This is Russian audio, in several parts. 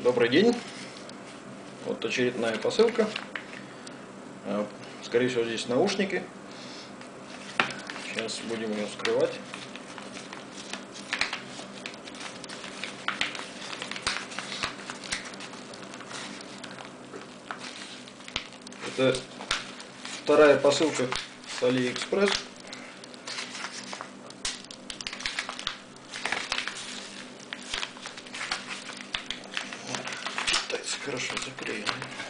Добрый день. Вот очередная посылка. Скорее всего, здесь наушники. Сейчас будем ее вскрывать. Это вторая посылка с AliExpress. Китайцы хорошо заклеены.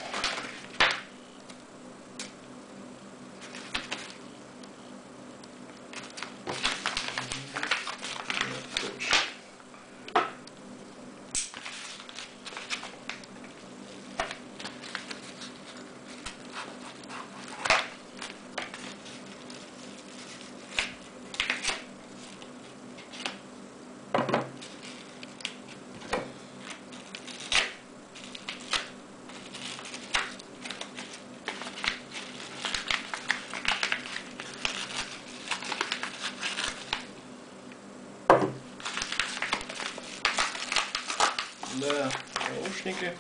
Да, наушники.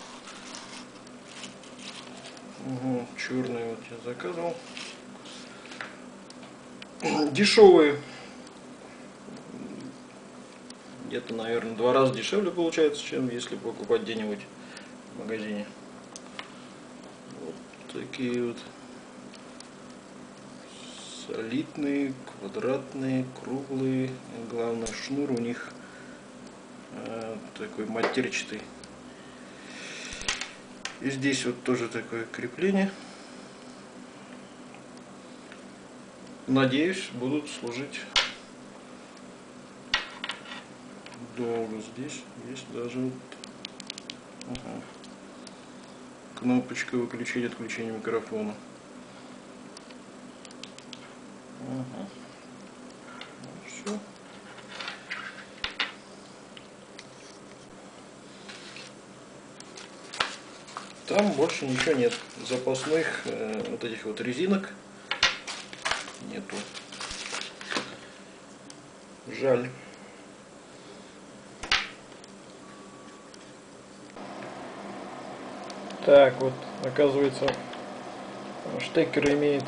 Угу, черные вот я заказывал. Дешевые. Где-то, наверное, 2 раза дешевле получается, чем если покупать где-нибудь в магазине. Вот такие вот солидные, квадратные, круглые. И главное, шнур у них такой матерчатый. И здесь вот тоже такое крепление. Надеюсь, будут служить долго. Здесь есть даже вот кнопочка выключения, отключения микрофона. Все. Там больше ничего нет. Запасных вот этих вот резинок нету. Жаль. Так вот, оказывается, штекер имеет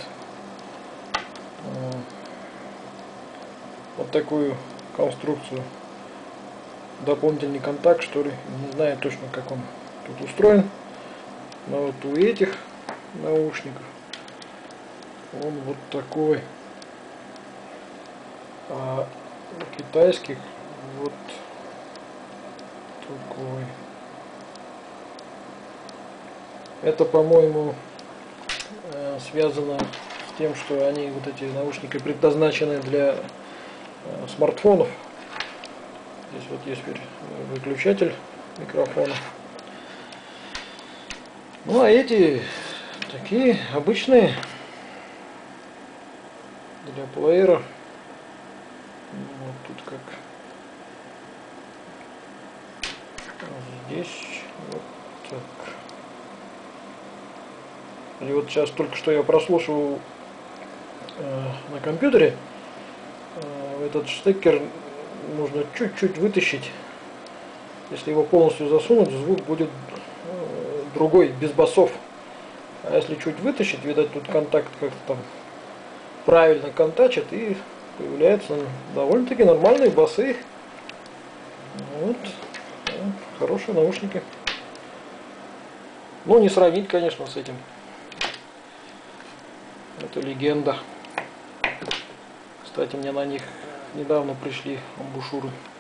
вот такую конструкцию. Дополнительный контакт, что ли. Не знаю точно, как он тут устроен. Но вот у этих наушников он вот такой. А у китайских вот такой. Это, по-моему, связано с тем, что они, вот эти наушники, предназначены для смартфонов. Здесь вот есть выключатель микрофона. Ну а эти такие обычные для плеера. Вот тут как здесь вот так. И вот сейчас только что я прослушивал на компьютере. Этот штекер нужно чуть-чуть вытащить. Если его полностью засунуть, звук будет другой, без басов. А если чуть вытащить, видать, тут контакт как-то там правильно контачит, и появляются довольно-таки нормальные басы. Вот. Хорошие наушники. Ну, не сравнить, конечно, с этим. Это легенда. Кстати, мне на них недавно пришли амбушюры.